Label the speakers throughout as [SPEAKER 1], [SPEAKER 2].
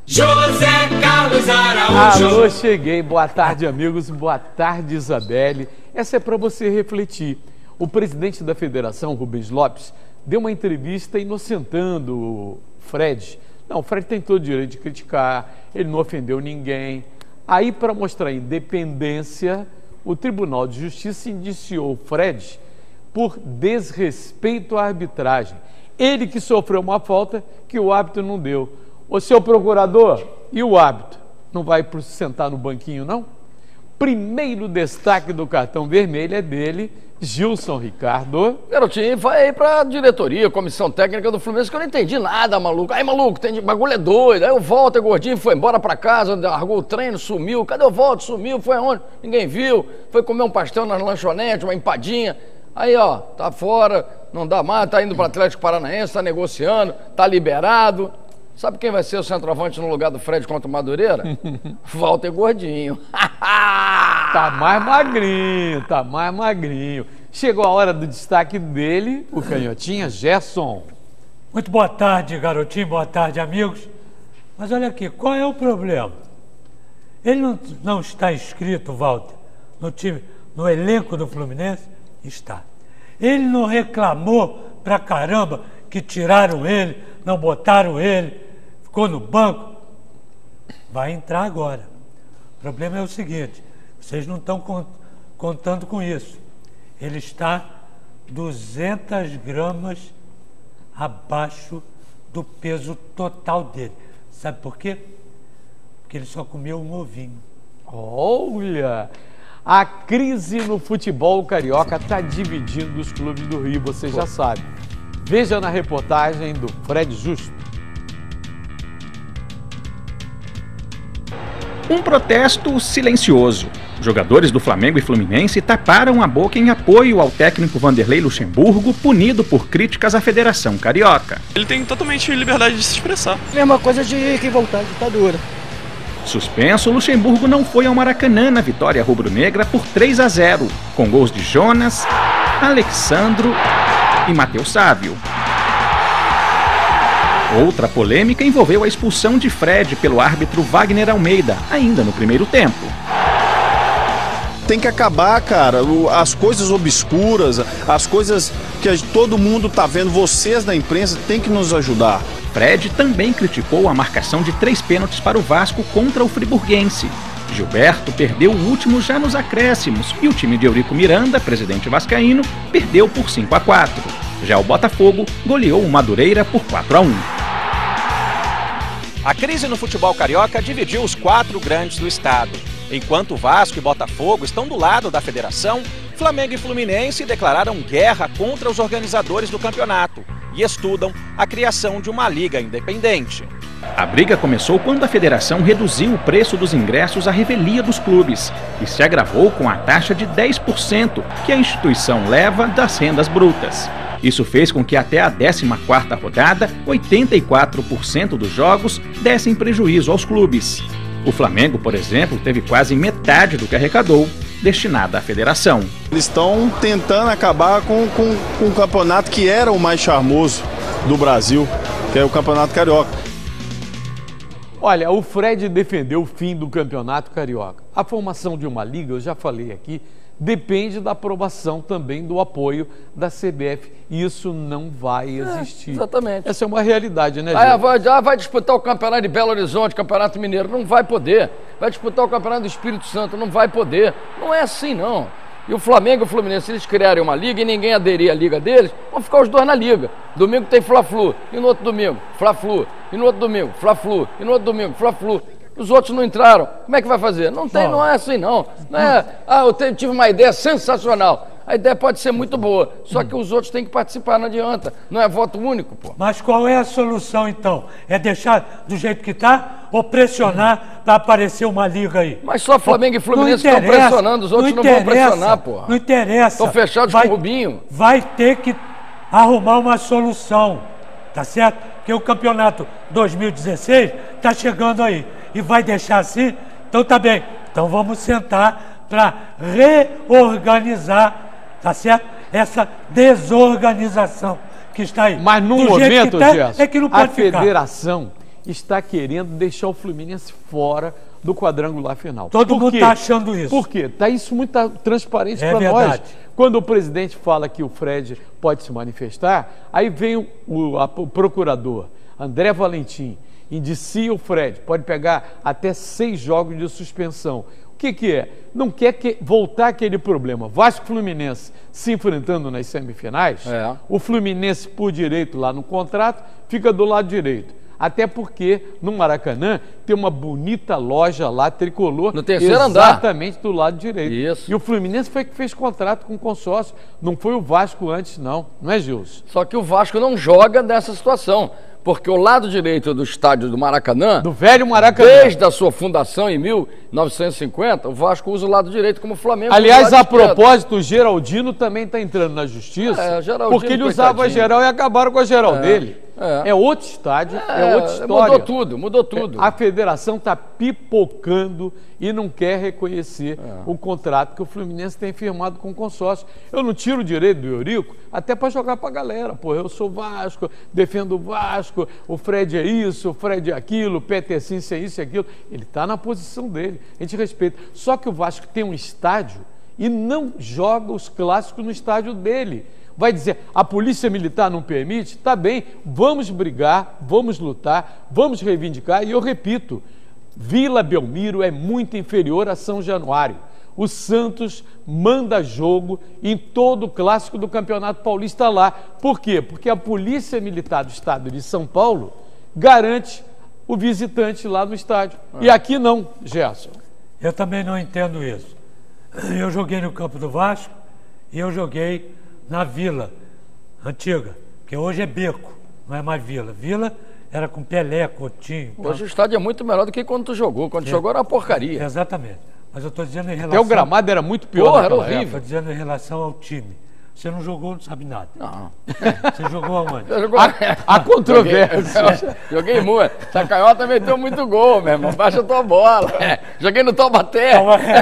[SPEAKER 1] José Carlos Araújo.
[SPEAKER 2] Alô, cheguei. Boa tarde, amigos. Boa tarde, Isabelle. Essa é para você refletir. O presidente da federação, Rubens Lopes, deu uma entrevista inocentando o Fred. Não, o Fred tem todo o direito de criticar, ele não ofendeu ninguém. Aí, para mostrar independência, o Tribunal de Justiça indiciou o Fred por desrespeito à arbitragem. Ele que sofreu uma falta que o árbitro não deu. Ô, seu procurador, e o árbitro? Não vai sentar no banquinho, não? Primeiro destaque do cartão vermelho é dele, Gilson Ricardo.
[SPEAKER 3] Garotinho, vai aí pra diretoria, comissão técnica do Fluminense, que eu não entendi nada, maluco. Aí, maluco, bagulho é doido. Aí o Walter Gordinho foi embora pra casa, largou o treino, sumiu. Cadê o Walter? Sumiu, foi aonde? Ninguém viu. Foi comer um pastel na lanchonete, uma empadinha. Aí, ó, tá fora, não dá mais, tá indo pro Atlético Paranaense, tá negociando, tá liberado. Sabe quem vai ser o centroavante no lugar do Fred contra o Madureira? Walter Gordinho.
[SPEAKER 2] Tá mais magrinho, tá mais magrinho. Chegou a hora do destaque dele, o canhotinha Gerson.
[SPEAKER 4] Muito boa tarde, garotinho, boa tarde, amigos. Mas olha aqui, qual é o problema? Ele não está inscrito, Walter, no elenco do Fluminense? Está. Ele não reclamou pra caramba que tiraram ele, não botaram ele, ficou no banco? Vai entrar agora. O problema é o seguinte, vocês não estão contando com isso. Ele está 200 gramas abaixo do peso total dele. Sabe por quê? Porque ele só comeu um ovinho.
[SPEAKER 2] Olha, a crise no futebol carioca está dividindo os clubes do Rio, você já sabe. Veja na reportagem do Fred Justo.
[SPEAKER 5] Um protesto silencioso. Jogadores do Flamengo e Fluminense taparam a boca em apoio ao técnico Vanderlei Luxemburgo, punido por críticas à Federação Carioca.
[SPEAKER 6] Ele tem totalmente liberdade de se expressar.
[SPEAKER 7] Mesma coisa de que voltar à ditadura.
[SPEAKER 5] Suspenso, Luxemburgo não foi ao Maracanã na vitória rubro-negra por 3-0, com gols de Jonas, Alexandro e Matheus Sávio. Outra polêmica envolveu a expulsão de Fred pelo árbitro Wagner Almeida, ainda no primeiro tempo.
[SPEAKER 8] Tem que acabar, cara, as coisas obscuras, as coisas que todo mundo tá vendo, vocês da imprensa tem que nos ajudar.
[SPEAKER 5] Fred também criticou a marcação de 3 pênaltis para o Vasco contra o friburguense. Gilberto perdeu o último já nos acréscimos e o time de Eurico Miranda, presidente vascaíno, perdeu por 5-4. Já o Botafogo goleou o Madureira por 4-1.
[SPEAKER 9] A crise no futebol carioca dividiu os 4 grandes do estado. Enquanto Vasco e Botafogo estão do lado da federação, Flamengo e Fluminense declararam guerra contra os organizadores do campeonato e estudam a criação de uma liga independente.
[SPEAKER 5] A briga começou quando a federação reduziu o preço dos ingressos à revelia dos clubes e se agravou com a taxa de 10% que a instituição leva das rendas brutas. Isso fez com que até a 14ª rodada, 84% dos jogos dessem prejuízo aos clubes. O Flamengo, por exemplo, teve quase metade do que arrecadou destinada à federação.
[SPEAKER 8] Eles estão tentando acabar com um campeonato que era o mais charmoso do Brasil, que é o Campeonato Carioca.
[SPEAKER 2] Olha, o Fred defendeu o fim do Campeonato Carioca. A formação de uma liga, eu já falei aqui, depende da aprovação também do apoio da CBF. E isso não vai existir.
[SPEAKER 3] Exatamente.
[SPEAKER 2] Essa é uma realidade, né, gente?
[SPEAKER 3] Vai disputar o Campeonato de Belo Horizonte, Campeonato Mineiro, não vai poder. Vai disputar o Campeonato do Espírito Santo, não vai poder. Não é assim, não. E o Flamengo e o Fluminense, se eles criarem uma liga e ninguém aderir à liga deles, vão ficar os dois na liga. Domingo tem Fla-Flu, e no outro domingo, Fla-Flu, e no outro domingo, Fla-Flu, e no outro domingo, Fla-Flu. Os outros não entraram. Como é que vai fazer? Não é assim, não. Não é, eu tive uma ideia sensacional. A ideia pode ser muito boa, só que os outros têm que participar, não adianta. Não é voto único, pô.
[SPEAKER 4] Mas qual é a solução, então? É deixar do jeito que está ou pressionar para aparecer uma liga aí?
[SPEAKER 3] Mas só Flamengo e Fluminense estão pressionando, os outros não vão pressionar, pô.
[SPEAKER 4] Não interessa.
[SPEAKER 3] Estão fechados com o Rubinho.
[SPEAKER 4] Vai ter que arrumar uma solução, tá certo? Porque o campeonato 2016 está chegando aí. E vai deixar assim? Então tá bem. Então vamos sentar para reorganizar, tá certo? Essa desorganização que está aí.
[SPEAKER 2] Mas no momento, Gerson,
[SPEAKER 4] é que não pode
[SPEAKER 2] a federação está querendo deixar o Fluminense fora do quadrangular final.
[SPEAKER 4] Todo mundo está achando isso.
[SPEAKER 2] Por quê? Está isso muito transparente para nós. Quando o presidente fala que o Fred pode se manifestar, aí vem o procurador André Valentim, indicia o Fred, pode pegar até 6 jogos de suspensão. O que é? Não quer voltar aquele problema. Vasco e Fluminense se enfrentando nas semifinais, o Fluminense, por direito lá no contrato, fica do lado direito. Até porque no Maracanã tem uma bonita loja lá, tricolor,
[SPEAKER 3] no terceiro andar,
[SPEAKER 2] exatamente do lado direito.
[SPEAKER 3] Isso.
[SPEAKER 2] E o Fluminense foi que fez contrato com o consórcio, não foi o Vasco antes não é, Gilson?
[SPEAKER 3] Só que o Vasco não joga nessa situação, porque o lado direito do estádio do Maracanã,
[SPEAKER 2] do velho Maracanã,
[SPEAKER 3] desde a sua fundação em 1950, o Vasco usa o lado direito como o Flamengo.
[SPEAKER 2] Aliás, a propósito, o Geraldino também está entrando na justiça, porque ele usava a geral e acabaram com a geral dele. É outro estádio, é outra história.
[SPEAKER 3] Mudou tudo.
[SPEAKER 2] A federação está pipocando e não quer reconhecer o contrato que o Fluminense tem firmado com o consórcio. Eu não tiro o direito do Eurico até para jogar para a galera. Pô, eu sou Vasco, defendo o Vasco, o Fred é isso, o Fred é aquilo, o Petercince é isso e aquilo. Ele está na posição dele, a gente respeita. Só que o Vasco tem um estádio e não joga os clássicos no estádio dele. Vai dizer, a polícia militar não permite? Tá bem, vamos brigar, vamos lutar, vamos reivindicar. E eu repito, Vila Belmiro é muito inferior a São Januário. O Santos manda jogo em todo o clássico do Campeonato Paulista lá. Por quê? Porque a Polícia Militar do Estado de São Paulo garante o visitante lá no estádio. E aqui não, Gerson.
[SPEAKER 4] Eu também não entendo isso. Eu joguei no campo do Vasco e eu joguei na Vila antiga, que hoje é Beco, não é mais Vila. Vila era com Pelé, Coutinho.
[SPEAKER 3] Hoje o estádio é muito melhor do que quando tu jogou. Quando tu jogou era uma porcaria.
[SPEAKER 4] Exatamente. Mas eu estou dizendo em relação...
[SPEAKER 2] Até o gramado era muito pior.
[SPEAKER 3] Era horrível.
[SPEAKER 4] Estou dizendo em relação ao time. Você não jogou, não sabe nada.
[SPEAKER 3] Não.
[SPEAKER 4] Você jogou aonde?
[SPEAKER 2] A controvérsia.
[SPEAKER 3] Joguei muito. Essa canhota meteu muito gol, meu irmão. Baixa a tua bola. Joguei no Taubaté.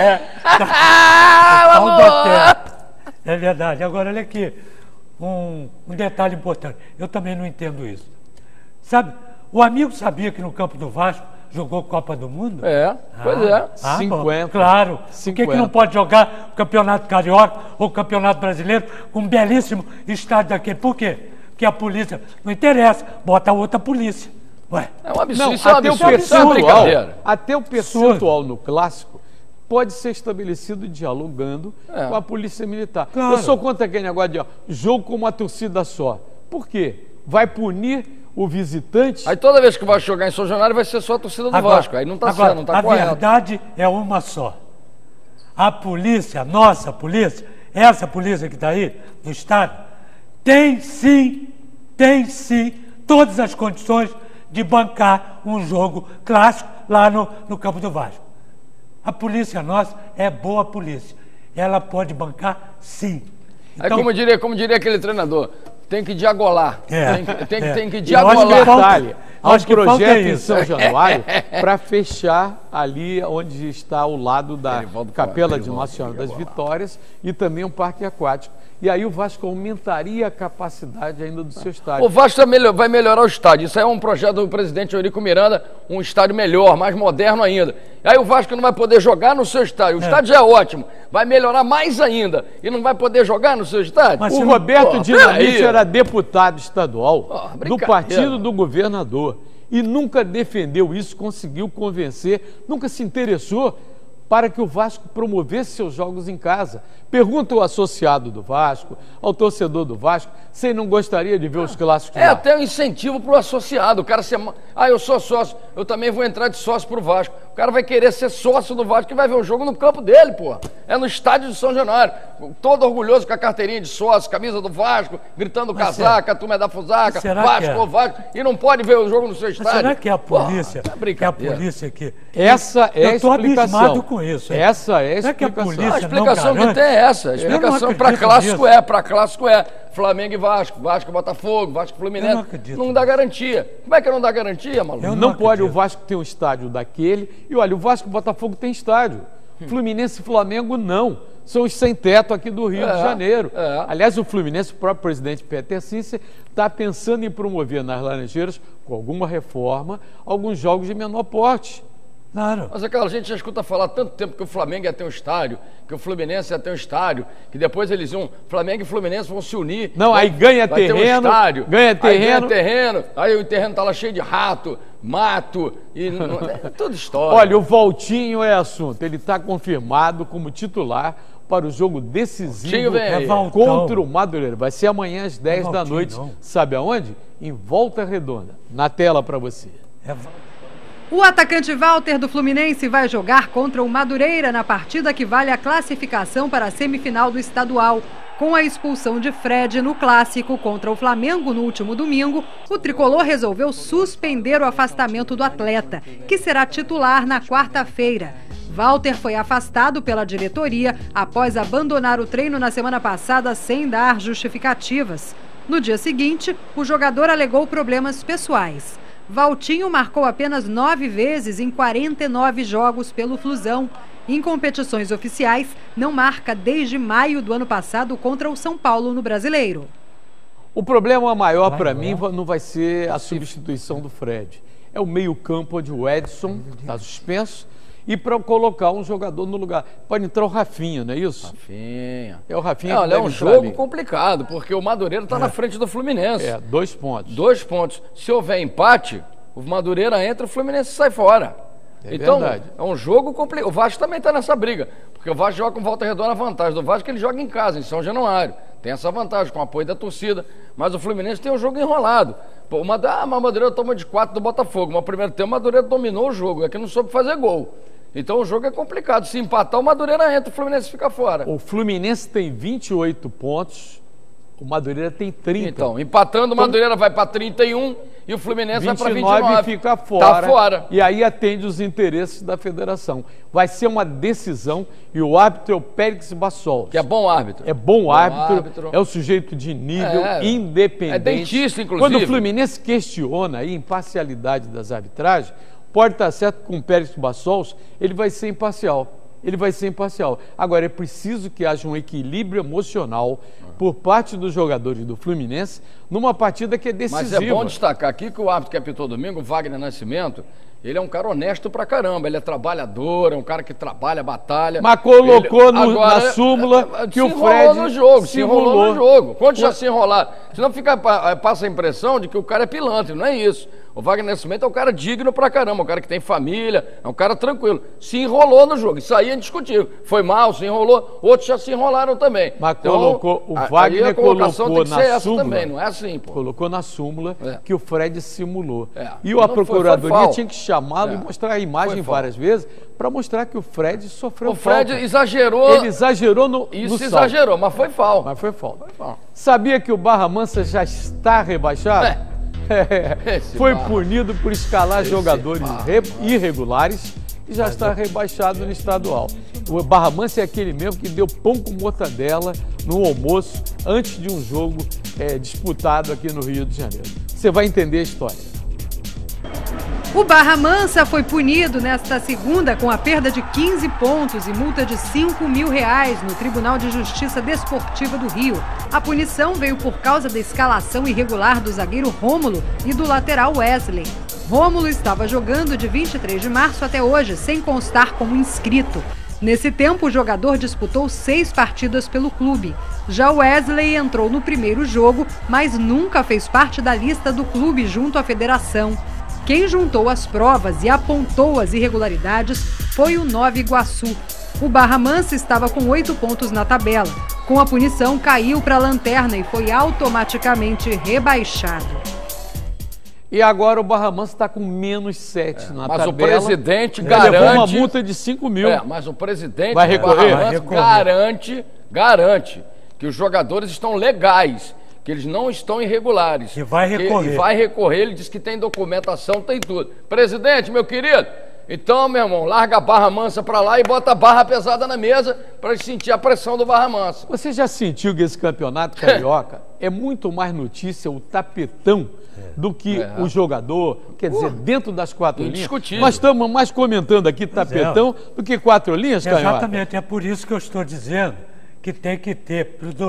[SPEAKER 4] Taubaté. É verdade. Agora, olha aqui, um detalhe importante. Eu também não entendo isso. Sabe, o amigo sabia que no campo do Vasco jogou Copa do Mundo?
[SPEAKER 3] Pois é.
[SPEAKER 2] 50.
[SPEAKER 4] Bom, claro. 50. Por que não pode jogar o Campeonato Carioca ou o Campeonato Brasileiro com um belíssimo estádio daquele? Por quê? Porque a polícia não interessa, bota outra polícia. Ué.
[SPEAKER 3] É um absurdo.
[SPEAKER 2] Não,
[SPEAKER 3] isso é um absurdo.
[SPEAKER 2] Até o percentual no clássico pode ser estabelecido dialogando com a Polícia Militar.
[SPEAKER 4] Claro.
[SPEAKER 2] Eu sou contra aquele negócio de jogo com uma torcida só. Por quê? Vai punir o visitante.
[SPEAKER 3] Aí toda vez que vai jogar em São Januário vai ser só a torcida do Vasco. Aí não está sendo, não está correto.
[SPEAKER 4] A verdade é uma só. A polícia, a nossa polícia, essa polícia que está aí no estado, tem sim, todas as condições de bancar um jogo clássico lá no campo do Vasco. A polícia nossa é boa polícia. Ela pode bancar, sim.
[SPEAKER 3] Então, aí como diria aquele treinador, tem que diagolar. Tem que
[SPEAKER 2] diagolar. Há um projeto em São Januário para fechar ali onde está ao lado da Capela de Nossa Senhora das Vitórias e também um parque aquático. E aí o Vasco aumentaria a capacidade ainda do seu estádio.
[SPEAKER 3] O Vasco vai melhorar o estádio. Isso aí é um projeto do presidente Eurico Miranda, um estádio melhor, mais moderno ainda. E aí o Vasco não vai poder jogar no seu estádio. O estádio já é ótimo, vai melhorar mais ainda. E não vai poder jogar no seu estádio?
[SPEAKER 2] Mas o Roberto Dinamite era deputado estadual do partido do governador. E nunca defendeu isso, conseguiu convencer, nunca se interessou para que o Vasco promovesse seus jogos em casa. Pergunta ao associado do Vasco, ao torcedor do Vasco, se ele não gostaria de ver os clássicos lá.
[SPEAKER 3] Até um incentivo para o associado. O cara eu sou sócio, eu também vou entrar de sócio para o Vasco. O cara vai querer ser sócio do Vasco e vai ver o jogo no campo dele, pô. É no estádio de São Januário. Todo orgulhoso com a carteirinha de sócio, camisa do Vasco, gritando casaca, a turma é da Fusaca, Vasco, Vasco, e não pode ver o jogo no seu estádio.
[SPEAKER 4] Será que é a polícia? Que é a polícia que...
[SPEAKER 2] Essa é a explicação. Eu estou abismado
[SPEAKER 4] com isso.
[SPEAKER 2] Essa é a explicação.
[SPEAKER 4] Que a polícia
[SPEAKER 3] a explicação que tem é essa. A explicação para clássico é Flamengo e Vasco, Vasco e Botafogo, Vasco e Fluminense. Não dá garantia. Como é que não dá garantia, maluco?
[SPEAKER 2] Não pode o Vasco ter um estádio daquele. E olha, o Vasco e o Botafogo tem estádio. Fluminense e Flamengo não. são os sem-teto aqui do Rio de Janeiro. Aliás, o Fluminense, o próprio presidente Peter Cícero, está pensando em promover nas Laranjeiras, com alguma reforma, alguns jogos de menor porte.
[SPEAKER 4] Claro.
[SPEAKER 3] Mas aquela gente já escuta falar há tanto tempo que o Flamengo ia ter um estádio, que o Fluminense ia ter um estádio, que depois eles iam, Flamengo e Fluminense vão se unir.
[SPEAKER 2] Não, aí ganha terreno, ganha terreno,
[SPEAKER 3] aí o terreno tá lá cheio de rato, mato, e é toda história.
[SPEAKER 2] Olha, o Valtinho é assunto, ele está confirmado como titular para o jogo decisivo contra o Madureira. Vai ser amanhã às 10 da noite, sabe aonde? Em Volta Redonda. Na tela para você.
[SPEAKER 10] O atacante Walter do Fluminense vai jogar contra o Madureira na partida que vale a classificação para a semifinal do estadual. Com a expulsão de Fred no clássico contra o Flamengo no último domingo, o tricolor resolveu suspender o afastamento do atleta, que será titular na quarta-feira. Walter foi afastado pela diretoria após abandonar o treino na semana passada sem dar justificativas. No dia seguinte, o jogador alegou problemas pessoais. Valtinho marcou apenas 9 vezes em 49 jogos pelo Flusão. Em competições oficiais, não marca desde maio do ano passado contra o São Paulo no Brasileiro.
[SPEAKER 2] O problema maior para mim não vai ser a substituição do Fred. É o meio-campo onde o Edson está suspenso e para colocar um jogador no lugar. Pode entrar o Rafinha, não é isso?
[SPEAKER 3] Rafinha.
[SPEAKER 2] É o Rafinha que
[SPEAKER 3] olha, é um jogo complicado, porque o Madureira está na frente do Fluminense.
[SPEAKER 2] 2 pontos.
[SPEAKER 3] 2 pontos. Se houver empate, o Madureira entra, o Fluminense sai fora. Então, verdade. É um jogo complicado. O Vasco também está nessa briga, porque o Vasco joga com Volta Redonda. A vantagem do Vasco é que ele joga em casa, em São Januário. Tem essa vantagem, com o apoio da torcida. Mas o Fluminense tem um jogo enrolado. Pô, o Madureira toma de 4 do Botafogo, mas o primeiro tempo o Madureira dominou o jogo, é que não soube fazer gol. Então o jogo é complicado. Se empatar, o Madureira entra, o Fluminense fica fora.
[SPEAKER 2] O Fluminense tem 28 pontos, o Madureira tem 30.
[SPEAKER 3] Então, empatando, o Madureira vai para 31 e o Fluminense vai para 29.
[SPEAKER 2] E fica fora.
[SPEAKER 3] Tá fora.
[SPEAKER 2] E aí atende os interesses da federação. Vai ser uma decisão e o árbitro é o Périx Bassol.
[SPEAKER 3] Que é bom árbitro.
[SPEAKER 2] É bom árbitro, é o sujeito de nível independente. É
[SPEAKER 3] dentista, inclusive.
[SPEAKER 2] Quando o Fluminense questiona a imparcialidade das arbitragens, pode estar certo com o Périx Bassols, ele vai ser imparcial. Agora, é preciso que haja um equilíbrio emocional por parte dos jogadores do Fluminense numa partida que é decisiva.
[SPEAKER 3] Mas é bom destacar aqui que o árbitro que apitou domingo, o Wagner Nascimento, ele é um cara honesto pra caramba, ele é trabalhador, é um cara que trabalha, batalha.
[SPEAKER 2] Mas colocou na súmula que o Fred
[SPEAKER 3] se enrolou no jogo. Quando já se enrolar? Senão passa a impressão de que o cara é pilantra, não é isso. O Wagner Nascimento é um cara digno pra caramba, um cara que tem família, é um cara tranquilo. Se enrolou no jogo, isso aí é indiscutível. Foi mal, se enrolou, outros já se enrolaram também.
[SPEAKER 2] Mas então, o Wagner colocou na súmula,
[SPEAKER 3] também, não é assim, pô.
[SPEAKER 2] Colocou na súmula que o Fred simulou. E a Procuradoria tinha que chamá-lo e mostrar a imagem várias vezes para mostrar que o Fred sofreu falta.
[SPEAKER 3] O Fred exagerou.
[SPEAKER 2] Ele exagerou no
[SPEAKER 3] Isso exagerou, mas foi falta.
[SPEAKER 2] Sabia que o Barra Mansa já está rebaixado? Foi punido por escalar jogadores irregulares e já está rebaixado no estadual. O Barra Mansa é aquele mesmo que deu pão com mortadela no almoço antes de um jogo disputado aqui no Rio de Janeiro. Você vai entender a história.
[SPEAKER 10] O Barra Mansa foi punido nesta segunda com a perda de 15 pontos e multa de R$5 mil no Tribunal de Justiça Desportiva do Rio. A punição veio por causa da escalação irregular do zagueiro Rômulo e do lateral Wesley. Rômulo estava jogando de 23 de março até hoje, sem constar como inscrito. Nesse tempo, o jogador disputou 6 partidas pelo clube. Já Wesley entrou no primeiro jogo, mas nunca fez parte da lista do clube junto à federação. Quem juntou as provas e apontou as irregularidades foi o Nova Iguaçu. O Barra Mansa estava com 8 pontos na tabela. Com a punição, caiu para a lanterna e foi automaticamente rebaixado.
[SPEAKER 2] E agora o Barra Mansa está com menos 7 na tabela.
[SPEAKER 3] Mas o presidente garante...
[SPEAKER 2] levou uma multa de 5 mil.
[SPEAKER 3] Mas o presidente
[SPEAKER 2] vai recorrer?
[SPEAKER 3] Garante que os jogadores estão legais, que eles não estão irregulares.
[SPEAKER 4] Que vai recorrer.
[SPEAKER 3] Vai recorrer, ele diz que tem documentação, tem tudo. Presidente, meu querido, então, meu irmão, larga a Barra Mansa pra lá e bota a barra pesada na mesa pra sentir a pressão do Barra Mansa.
[SPEAKER 2] Você já sentiu que esse campeonato carioca é muito mais notícia o tapetão do que o jogador, quer dizer, dentro das 4 linhas.
[SPEAKER 3] Indiscutível.
[SPEAKER 2] Nós estamos mais comentando aqui tapetão do que 4 linhas, Canhota.
[SPEAKER 4] Exatamente, é por isso que eu estou dizendo que tem que ter para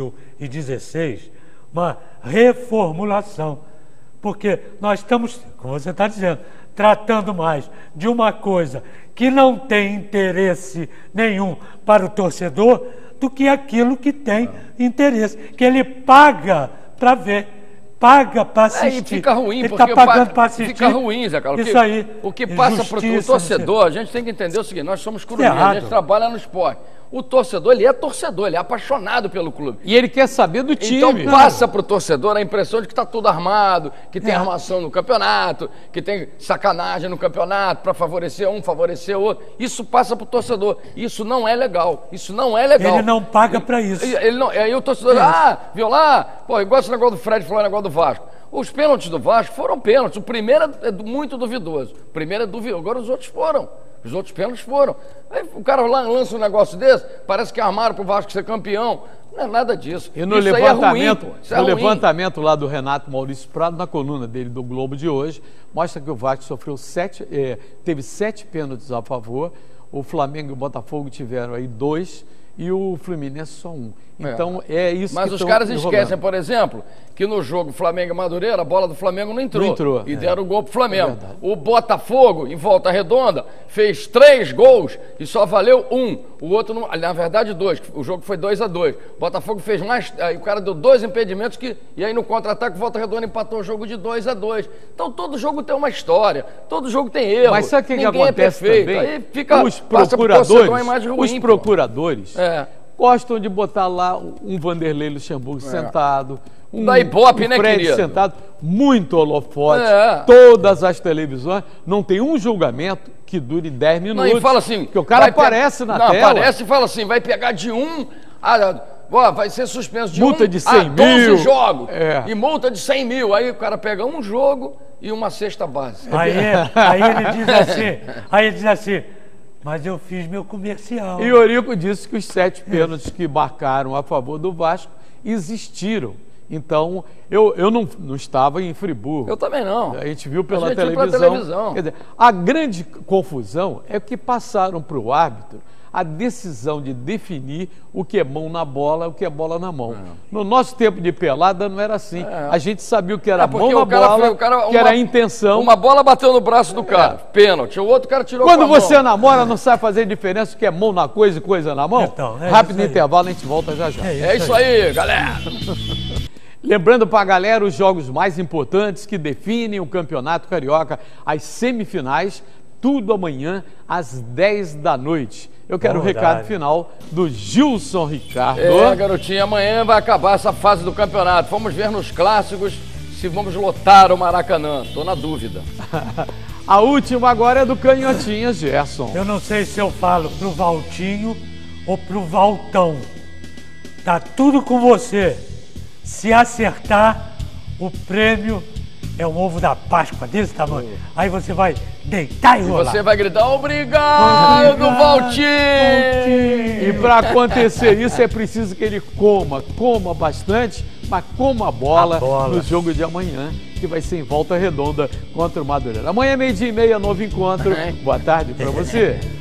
[SPEAKER 4] 2016 uma reformulação. Porque nós estamos, como você está dizendo, tratando mais de uma coisa que não tem interesse nenhum para o torcedor do que aquilo que tem interesse, que ele paga para ver, paga para assistir.
[SPEAKER 3] E fica ruim,
[SPEAKER 4] ele
[SPEAKER 3] porque
[SPEAKER 4] está pagando para assistir.
[SPEAKER 3] Fica ruim, Zé Carlos.
[SPEAKER 4] Isso aí.
[SPEAKER 3] O que passa para o torcedor, a gente tem que entender o seguinte, nós somos clubistas, a gente trabalha no esporte. O torcedor, ele é torcedor, ele é apaixonado pelo clube.
[SPEAKER 2] E ele quer saber do time.
[SPEAKER 3] Então passa para o torcedor a impressão de que está tudo armado, que tem armação no campeonato, que tem sacanagem no campeonato para favorecer um, favorecer outro. Isso passa para o torcedor. Isso não é legal. Isso não é legal.
[SPEAKER 4] Ele não paga para isso.
[SPEAKER 3] Ele não, aí o torcedor, viu lá? Pô, igual esse negócio do Fred falou, o negócio do Vasco. Os pênaltis do Vasco foram pênaltis. O primeiro é muito duvidoso. O primeiro é duvidoso. Agora os outros foram. Os outros pênaltis foram. Aí o cara lança um negócio desse, parece que armaram para o Vasco ser campeão. Não é nada disso.
[SPEAKER 2] E no
[SPEAKER 3] isso
[SPEAKER 2] levantamento,
[SPEAKER 3] aí é ruim,
[SPEAKER 2] levantamento lá do Renato Maurício Prado, na coluna dele do Globo de hoje, mostra que o Vasco sofreu teve 7 pênaltis a favor, o Flamengo e o Botafogo tiveram aí 2 e o Fluminense só 1. Então é isso.
[SPEAKER 3] Mas os caras esquecem, por exemplo, que no jogo Flamengo e Madureira, a bola do Flamengo não entrou. E deram o gol pro Flamengo. O Botafogo, em Volta Redonda, fez 3 gols e só valeu 1. O outro, não, na verdade, 2. O jogo foi 2-2. O Botafogo fez mais. Aí o cara deu 2 impedimentos e aí no contra-ataque o Volta Redonda empatou o jogo de 2-2. Então todo jogo tem uma história, todo jogo tem erro.
[SPEAKER 2] Mas sabe o que acontece
[SPEAKER 3] perfeito.
[SPEAKER 2] também?
[SPEAKER 3] Aí fica,
[SPEAKER 2] os procuradores,
[SPEAKER 3] ruim,
[SPEAKER 2] gostam de botar lá um Vanderlei Luxemburgo sentado, um
[SPEAKER 3] Ibope, né,
[SPEAKER 2] Fred
[SPEAKER 3] querido?
[SPEAKER 2] sentado, muito holofote, todas as televisões, não tem um julgamento que dure 10 minutos.
[SPEAKER 3] Não, e fala assim,
[SPEAKER 2] porque o cara aparece na tela.
[SPEAKER 3] Aparece e fala assim, vai pegar de 1 vai ser suspenso de
[SPEAKER 2] multa
[SPEAKER 3] 1
[SPEAKER 2] de 100
[SPEAKER 3] a 12
[SPEAKER 2] mil.
[SPEAKER 3] jogos. E multa de 100 mil. Aí o cara pega um jogo e uma cesta básica.
[SPEAKER 4] Aí ele diz assim, mas eu fiz meu comercial.
[SPEAKER 2] E Eurico disse que os 7 pênaltis que marcaram a favor do Vasco existiram. Então, eu não estava em Friburgo.
[SPEAKER 3] Eu também não.
[SPEAKER 2] A gente viu pela televisão. Quer dizer, a grande confusão é que passaram para o árbitro a decisão de definir o que é mão na bola e o que é bola na mão. No nosso tempo de pelada não era assim. A gente sabia o que era mão na bola, que era a intenção.
[SPEAKER 3] Uma bola bateu no braço do cara, pênalti. O outro cara tirou
[SPEAKER 2] Quando você namora, não sabe fazer diferença o que é mão na coisa e coisa na mão?
[SPEAKER 4] Então,
[SPEAKER 2] rápido intervalo, a gente volta já já.
[SPEAKER 3] É isso aí, galera.
[SPEAKER 2] Lembrando para a galera os jogos mais importantes que definem o Campeonato Carioca, as semifinais, tudo amanhã às 10 da noite. Eu quero o recado final do Gilson Ricardo.
[SPEAKER 3] Garotinho, amanhã vai acabar essa fase do campeonato. Vamos ver nos clássicos se vamos lotar o Maracanã. Tô na dúvida.
[SPEAKER 2] A última agora é do Canhotinha, Gerson.
[SPEAKER 4] Eu não sei se eu falo pro Valtinho ou pro Valtão. Tá tudo com você. Se acertar, o prêmio é um ovo da Páscoa desse tamanho. Aí você vai deitar e rolar.
[SPEAKER 3] Você vai gritar, obrigado, Valtinho!
[SPEAKER 2] E para acontecer isso é preciso que ele coma bastante, mas coma a bola no jogo de amanhã, que vai ser em Volta Redonda contra o Madureira. Amanhã, 12h30, novo encontro. Boa tarde para você.